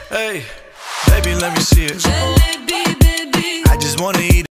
Hey, baby, let me see it. Jalebi, baby. I just wanna